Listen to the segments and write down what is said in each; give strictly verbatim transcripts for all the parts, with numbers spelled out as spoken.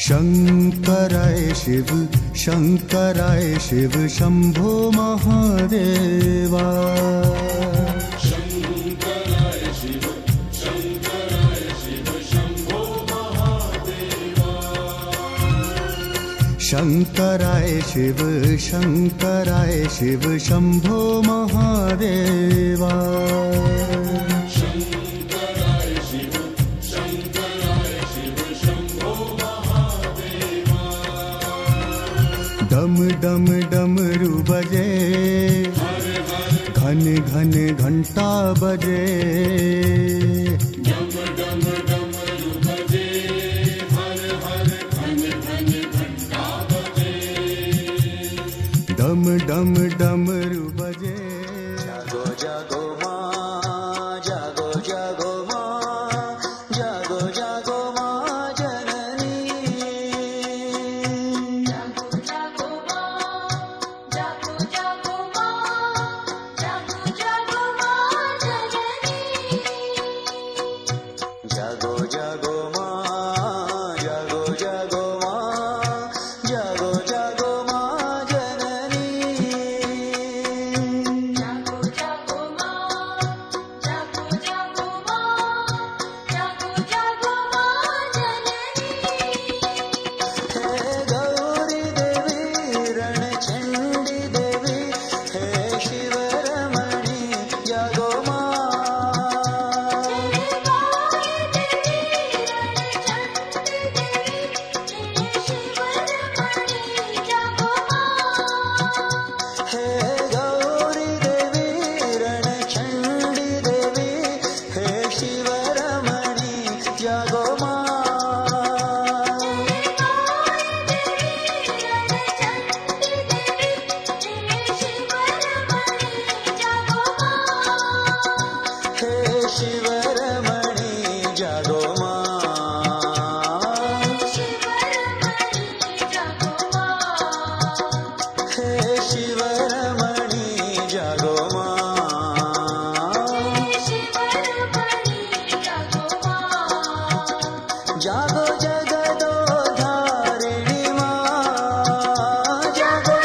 शंकराय शिव शंकराय शिव शंभो महादेवा। शंकराय शिव शंकराय शिव शंभो महादेवा। शंकराय शिव शंकराय शिव शंभो महादेवा। डम डम डमरू बजे घन घन घंटा बजे। डम डम डमरू बजे हर हर घन घन घंटा बजे। डम डम डमरू बजे। जागो जागो माँ जागो जागो माँ जागो जागो माँ जननी। जागो जागो माँ जागो जागो माँ जागो जागो माँ जननी। जागो जागो माँ जागो जागो माँ जागो जागो माँ जननी। हे गौरी देवी रणचंडी देवी हे शिवरमणी जागो माँ। हे गौरी देवी रणचंडी देवी हे शिवरमणी जागो माँ। हे शिवरमणी जागो माँ। हे शिवरमणी जागो माँ। जागो जगदो धारिणी माँ जागो।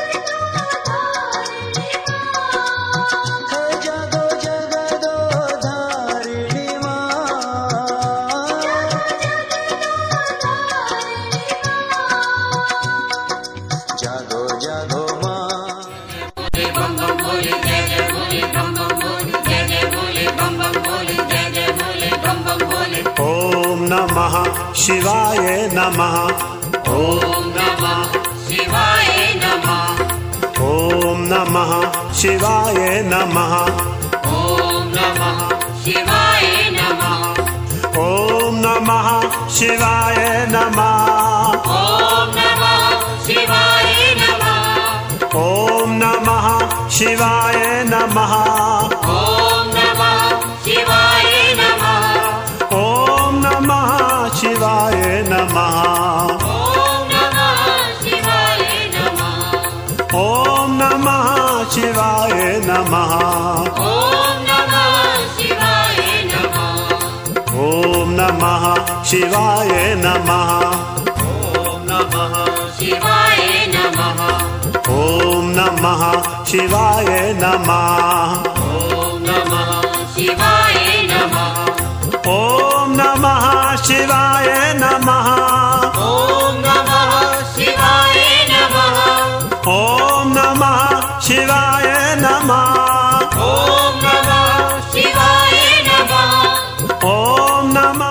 हे जागो जगदो धारिणी माँ। जागो जागो माँ। ओम नमः शिवाय नमः। ओम नमः शिवाय नमः। ओम नमः शिवाय नमः। ओम नमः शिवाय नमः। ओम नमः शिवाय नमः। ओम नमः शिवाय नमः। ओम नमः शिवाय नमः। ओम नमः शिवाय नमः। ओम नमः शिवाय नमः। ओम नमः शिवाय नमः। ओम नमः शिवाय नमः। ओम नमः शिवाय नमः। ओम नमः शिवाय नमः। ओम नमः शिवाय नमः। ओम नमः शिवाय नमः। ओम नमः शिवाय नमः। ओम नमः शिवाय नमः। ओम नमः शिवाय नमः। ओम नमः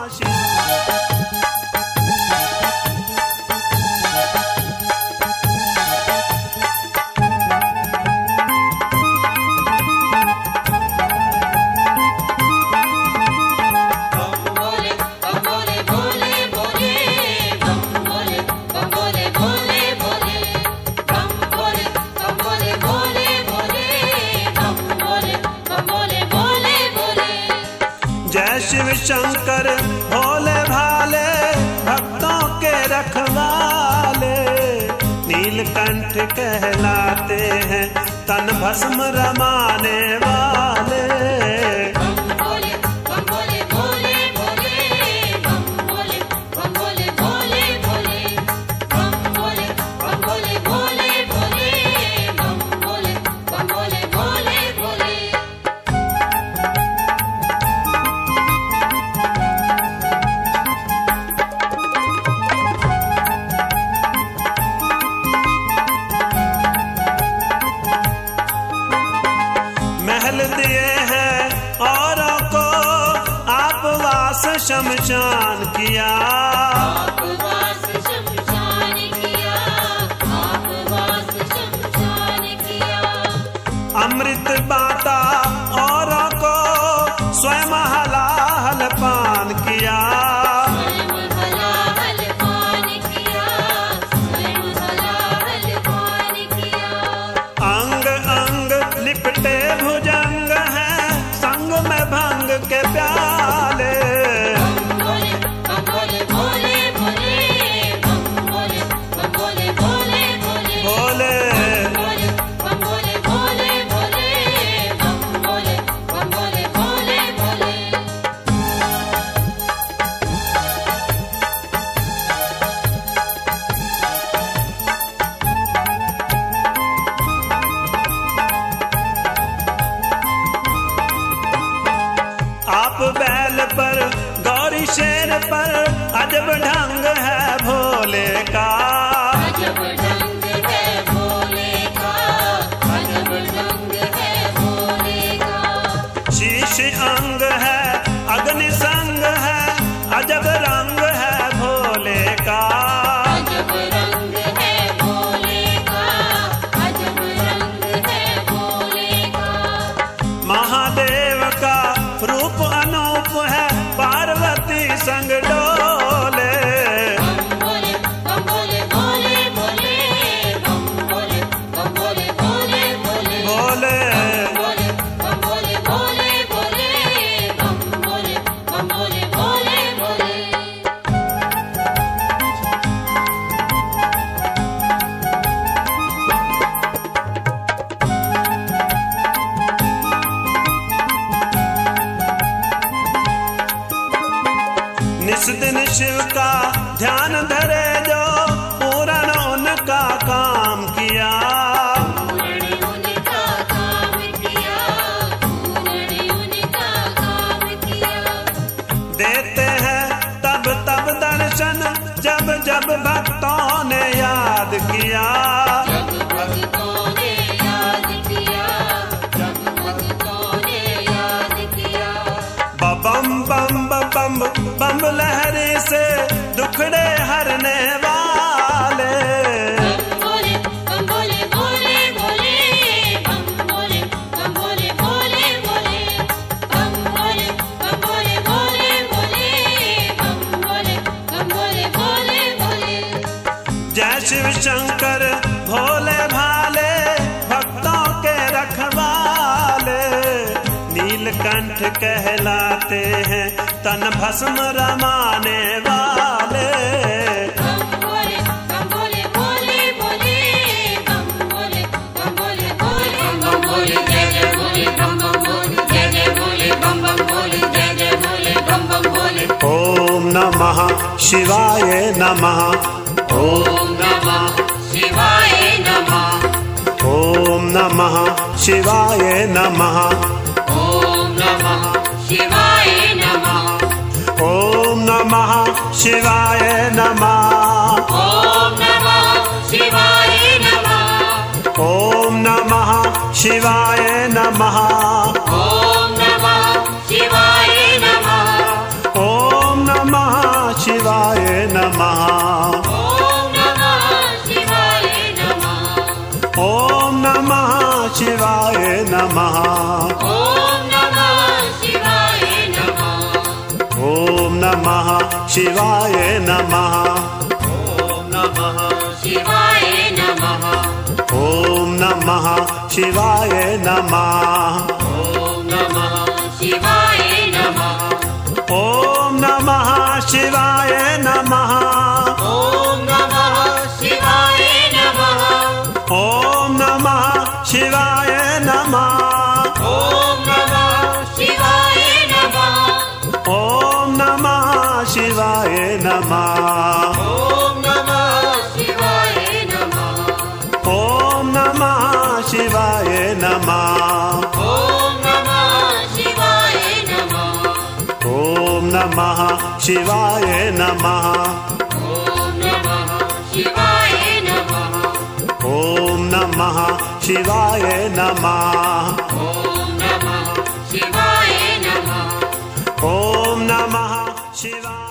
शिव शंकर भोले भाले भक्तों के रखवाले। नीलकंठ कहलाते हैं तन भस्म रमाने वाले। भोले भोले भोले भोले भोले भोले भोले वास शमशान किया, आप वास शमशान किया, आप वास शमशान किया। अमृत बांटा औरों को स्वयं हलाहल पान किया, स्वयं हलाहल पान किया, स्वयं हलाहल पान किया। अंग अंग लिपटे भुजंग है, संग में भंग के प्याले। बम भोले बम भोले भोले भोले, बम भोले बम भोले भोले भोले, बोले भोले बम भोले भोले भोले, बम भोले बम भोले भोले भोले। आप बैल पर गौरी शेर पर अजब ढंग है भोले का, अजब ढंग है भोले का, अजब ढंग है भोले का। शीश अंग है अग्नि संग है, अजब रंग है भोले का। अजब रंग है भोले का, अजब रंग है भोले का। महादेव का रूप अनूप है, पार्वती संग डोले। बम भोले बम भोले भोले भोले, बम भोले बम भोले भोले भोले, बोले भोले बम भोले भोले भोले, बम भोले बम भोले भोले भोले। निस दिन शिव का ध्यान धरे जो, पूर्ण उनका काम किया। उन्होंने उनका काम किया, उन्होंने उनका काम किया। देते हैं तब तब दर्शन, जब जब भक्तों ने याद किया। जब भक्तों ने याद किया, जब भक्तों ने याद किया। बम बम बम बम लहरी से दुखड़े हरने वाले। बम भोले बम भोले भोले भोले, बम भोले बम भोले भोले भोले, बम भोले बम भोले भोले भोले, बम भोले बम भोले भोले भोले। जय शिव शंकर भोले भाले, भक्तों के रखवाले। नीलकंठ कहलाते हैं, तन भस्म रमाने वाले। बम भोले बम भोले भोले भोले, बम भोले बम भोले भोले, बम भोले जय जय भोले, बम बम भोले जय जय भोले, बम बम भोले जय जय भोले, बम बम भोले। ओम नमः शिवाय नमः, ॐ नमः शिवाय नमः, ओम नमः शिवाय नमः, ॐ नमः शिवाय नमः, ओम नमः शिवाय नमः, ॐ नमः शिवाय नमः, ओम नमः शिवाय नमः, ॐ नमः शिवाय नमः, ओम नमः शिवाय नमः, ॐ नमः शिवाय नमः, ओम नमः शिवाय नमः, ॐ नमः शिवाय नमः, ओम नमः शिवाय नमः, ओम नमः शिवाय नमः, ॐ नमः शिवाय नमः, ओम नमः शिवाय नमः, ॐ नमः शिवाय नमः, ओम नमः शिवाय नमः, ॐ नमः शिवाय नमः, ओम नमः शिवाय नमः, ॐ नमः शिवाय नमः, ओम नमः शिवाय नमः, ॐ नमः शिवाय नमः, ओम नमः शिवाय नमः, ॐ नमः शिवाय नमः, ओम नमः शिवाय नमः, ॐ नमः शिवाय नमः, ओम नमः शिवाय